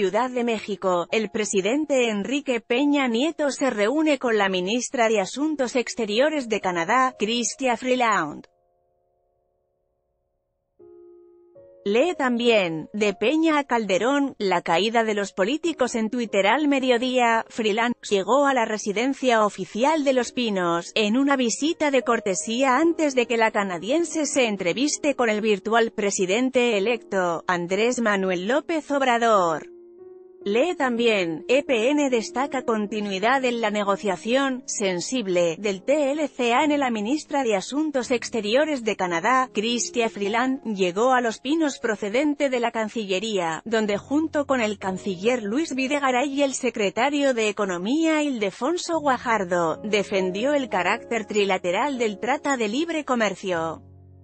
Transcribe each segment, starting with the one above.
Ciudad de México, el presidente Enrique Peña Nieto se reúne con la ministra de Asuntos Exteriores de Canadá, Chrystia Freeland. Lee también, de Peña a Calderón, la caída de los políticos en Twitter al mediodía. Freeland llegó a la residencia oficial de Los Pinos, en una visita de cortesía antes de que la canadiense se entreviste con el virtual presidente electo, Andrés Manuel López Obrador. Lee también, EPN destaca continuidad en la negociación, sensible, del TLCAN. La ministra de Asuntos Exteriores de Canadá, Chrystia Freeland, llegó a Los Pinos procedente de la Cancillería, donde junto con el canciller Luis Videgaray y el secretario de Economía Ildefonso Guajardo, defendió el carácter trilateral del Tratado de Libre Comercio.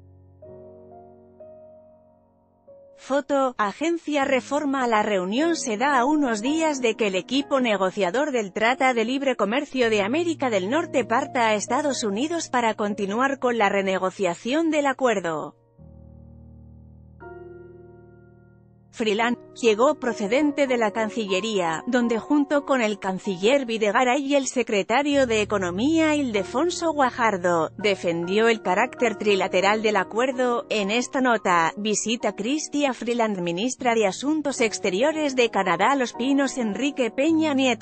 Foto, Agencia Reforma. La reunión se da a unos días de que el equipo negociador del Tratado de Libre Comercio de América del Norte parta a Estados Unidos para continuar con la renegociación del acuerdo. Freeland llegó procedente de la Cancillería, donde junto con el canciller Videgaray y el secretario de Economía Ildefonso Guajardo, defendió el carácter trilateral del acuerdo. En esta nota, visita Chrystia Freeland, ministra de Asuntos Exteriores de Canadá a Los Pinos. Enrique Peña Nieto